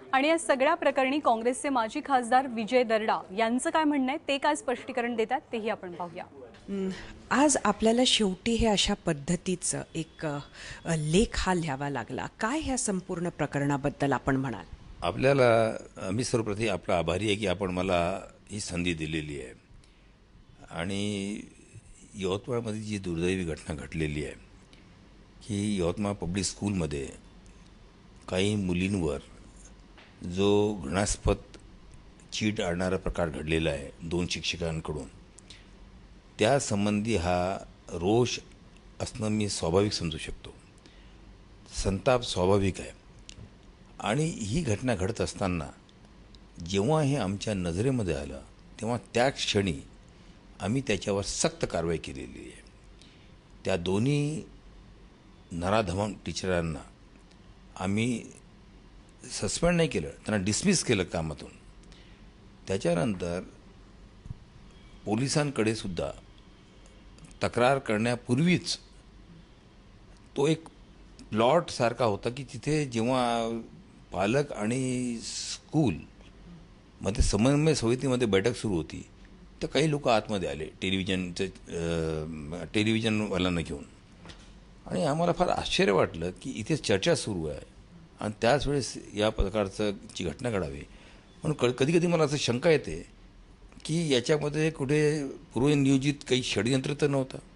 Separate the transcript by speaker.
Speaker 1: आणि या सगळ्या प्रकरणी काँग्रेसचे माजी खासदार विजय दर्डा यांचं काय म्हणणं आहे ते काय स्पष्टीकरण देतात तेही आपण पाहूया।
Speaker 2: आज आपल्याला शेवटी हे अशा पद्धतीचं एक लेख हा लिहावा लागला। काय ह्या संपूर्ण प्रकरणाबद्दल आपण म्हणाल?
Speaker 3: आपल्याला मी सर्वप्रथम आपला आभारी आहे की आपण मला ही संधी दिलेली आहे। आणि यवतमाळमध्ये जी दुर्दैवी घटना घडलेली आहे की यवतमाळ पब्लिक स्कूलमध्ये काही मुलींवर जो घृणास्पद चीट आणणारा प्रकार घडलेला आहे 2 शिक्षकांकडून, त्यासंबंधी हा रोष असणं मी स्वाभाविक समजू शकतो। संताप स्वाभाविक आहे। आणि ही घटना घडत असताना जेव्हा हे आमच्या नजरेमध्ये आलं तेव्हा त्या क्षणी आम्ही त्याच्यावर सक्त कारवाई केलेली आहे। त्या दोन्ही नराधम टीचरांना आम्ही सस्पेंड नाही केलं, त्यांना डिसमिस केलं कामातून। त्याच्यानंतर पोलिसांकडे सुद्धा तक्रार करण्यापूर्वीच तो एक प्लॉट सारखा होता की तिथे जेव्हा पालक आणि स्कूल मध्ये समन्वय समितीमध्ये बैठक सुरू होती तर काही लोक आतमध्ये आले टेलिव्हिजनवाल्यांना घेऊन। आणि आम्हाला फार आश्चर्य वाटलं की इथे चर्चा सुरू आहे आणि त्याच वेळेस या प्रकारचं जी घटना घडावी। म्हणून कधी कधी मला असं शंका येते की याच्यामध्ये कुठे पूर्वनियोजित काही षडयंत्र तर नव्हतं।